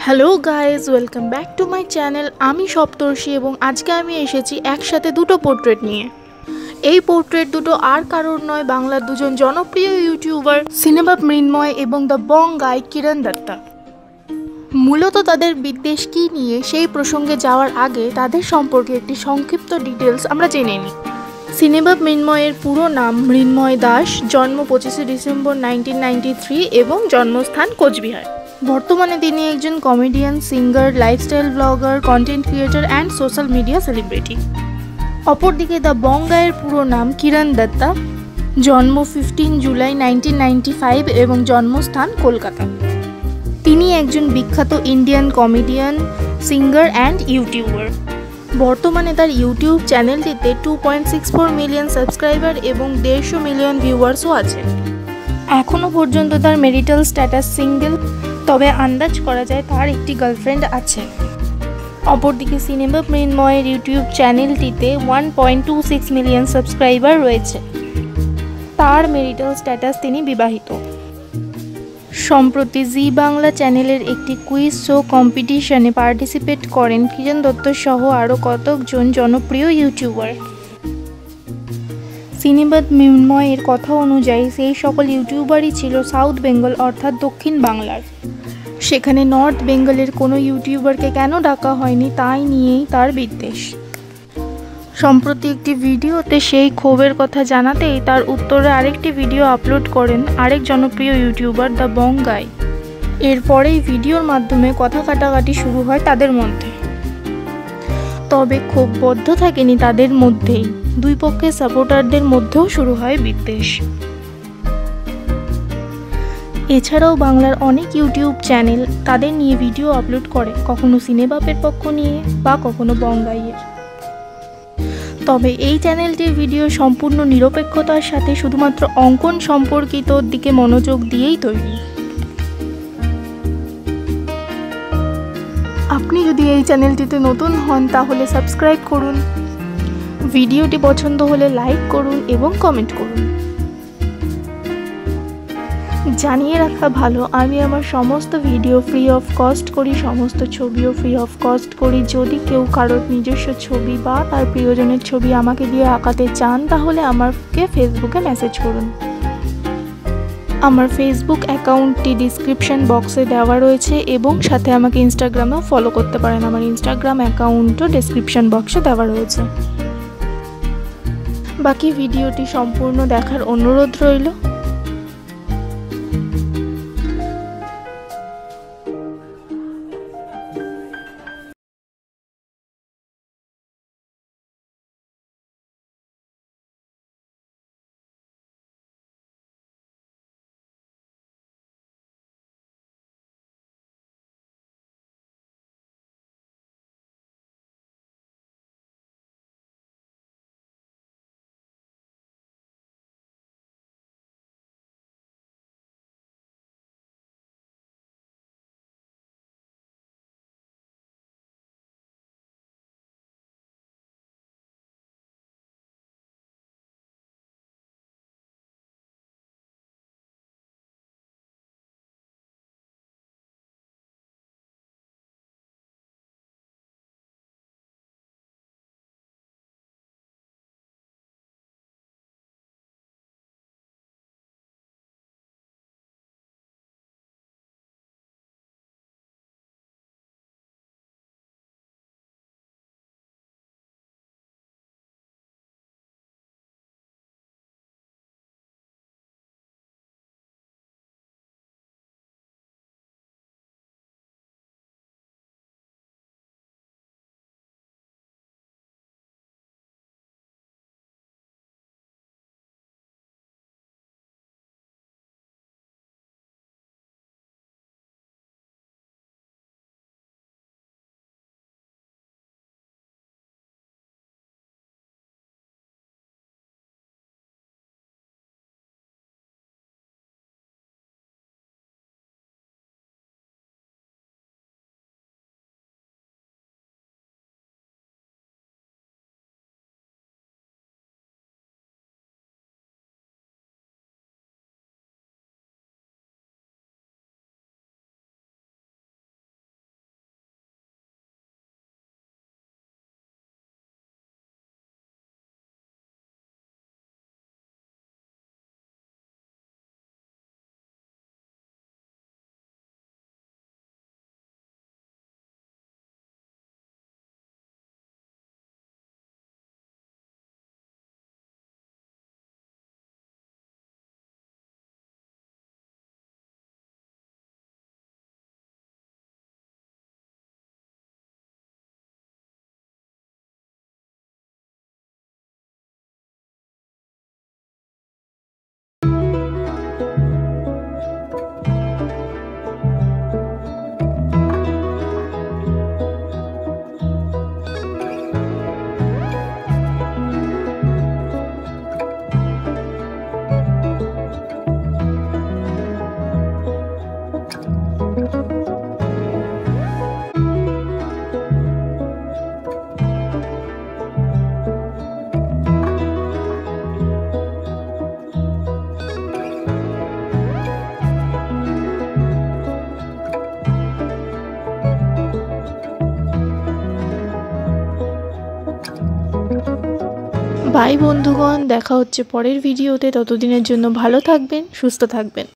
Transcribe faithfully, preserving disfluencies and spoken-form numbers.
Hello guys, welcome back to my channel. আমি সপ্তর্ষি এবং আজকে আমি এসেছি একসাথে দুটো পোর্ট্রেট নিয়ে। এই পোর্ট্রেট দুটো আর কারোর নয়, বাংলার দুজন জনপ্রিয় ইউটিউবার সিনেবাপ মৃন্ময় এবং দ্য বঙ্গাই কিরণ দত্তা। মূলত তাদের বিদ্বেষ কী নিয়ে সেই প্রসঙ্গে যাওয়ার আগে তাদের সম্পর্কে একটি সংক্ষিপ্ত ডিটেলস আমরা জেনে নিই। সিনেবাপ মৃন্ময়ের পুরো নাম মৃন্ময় দাস, জন্ম পঁচিশে ডিসেম্বর নাইনটিন নাইনটি থ্রি এবং জন্মস্থান কোচবিহার। বর্তমানে তিনি একজন comedian, singer, lifestyle blogger, content creator and social media celebrity. অপরদিকে দ্য বঙ্গাইয়ের পুরো নাম কিরণ দত্তা, জন্ম fifteen July nineteen ninety five এবং জন্মস্থান কলকাতা। তিনি একজন বিখ্যাত Indian comedian, singer and YouTuber. বর্তমানে তার ইউটিউব চ্যানেলটিতে two point six four million subscriber এবং দেড়শো মিলিয়ন ভিউয়ার্সও আছে। এখনও পর্যন্ত তার ম্যারিটাল স্ট্যাটাস সিঙ্গেল, তবে আন্দাজ করা যায় তার একটি গার্লফ্রেন্ড আছে। অপরদিকে সিনেবাপ মৃন্ময়ের ইউটিউব চ্যানেলটিতে one point two six million subscriber রয়েছে। তার ম্যারিটাল স্ট্যাটাস তিনি বিবাহিত। সম্প্রতি জি বাংলা চ্যানেলের একটি কুইজ শো কম্পিটিশনে পার্টিসিপেট করেন কিরণ দত্ত সহ আরও কতকজন জনপ্রিয় ইউটিউবার। সিনেবাপ মৃন্ময়ের কথা অনুযায়ী সেই সকল ইউটিউবারই ছিল সাউথ বেঙ্গল অর্থাৎ দক্ষিণ বাংলার। সেখানে নর্থ বেঙ্গলের কোনো ইউটিউবারকে কেন ডাকা হয়নি তাই নিয়েই তার বিদ্বেষ। সম্প্রতি একটি ভিডিওতে সেই ক্ষোভের কথা জানাতেই তার উত্তরে আরেকটি ভিডিও আপলোড করেন আরেক জনপ্রিয় ইউটিউবার দ্য বঙ্গাই। এরপরেই ভিডিওর মাধ্যমে কথা কাটাকাটি শুরু হয় তাদের মধ্যে। তবে ক্ষোভ বদ্ধ থাকেনি তাদের মধ্যেই, দুই পক্ষের সাপোর্টারদের মধ্যেও শুরু হয় বিদ্বেষ। এছাড়াও বাংলার অনেক ইউটিউব চ্যানেল তাদের নিয়ে ভিডিও আপলোড করে, কখনো সিনেবাপের পক্ষ নিয়ে বা কখনো বঙ্গাইয়ের। তবে এই চ্যানেলটির ভিডিও সম্পূর্ণ নিরপেক্ষতার সাথে শুধুমাত্র অঙ্কন সম্পর্কিত দিকে মনোযোগ দিয়েই তৈরি। আপনি যদি এই চ্যানেলটিতে নতুন হন তাহলে সাবস্ক্রাইব করুন, ভিডিওটি পছন্দ হলে লাইক করুন এবং কমেন্ট করুন। জানিয়ে রাখা ভালো, আমি আমার সমস্ত ভিডিও ফ্রি অফ কস্ট করি, সমস্ত ছবিও ফ্রি অফ কস্ট করি। যদি কেউ কারোর নিজস্ব ছবি বা তার প্রিয়জনের ছবি আমাকে দিয়ে আঁকাতে চান তাহলে আমাকে ফেসবুকে মেসেজ করুন। আমার ফেসবুক অ্যাকাউন্টটি ডিসক্রিপশন বক্সে দেওয়া রয়েছে এবং সাথে আমাকে ইনস্টাগ্রামেও ফলো করতে পারেন। আমার ইনস্টাগ্রাম অ্যাকাউন্টও ডিসক্রিপশন বক্সে দেওয়া রয়েছে। বাকি ভিডিওটি সম্পূর্ণ দেখার অনুরোধ রইল। বাই বন্ধুগণ, দেখা হচ্ছে পরের ভিডিওতে। ততদিনের জন্য ভালো থাকবেন, সুস্থ থাকবেন।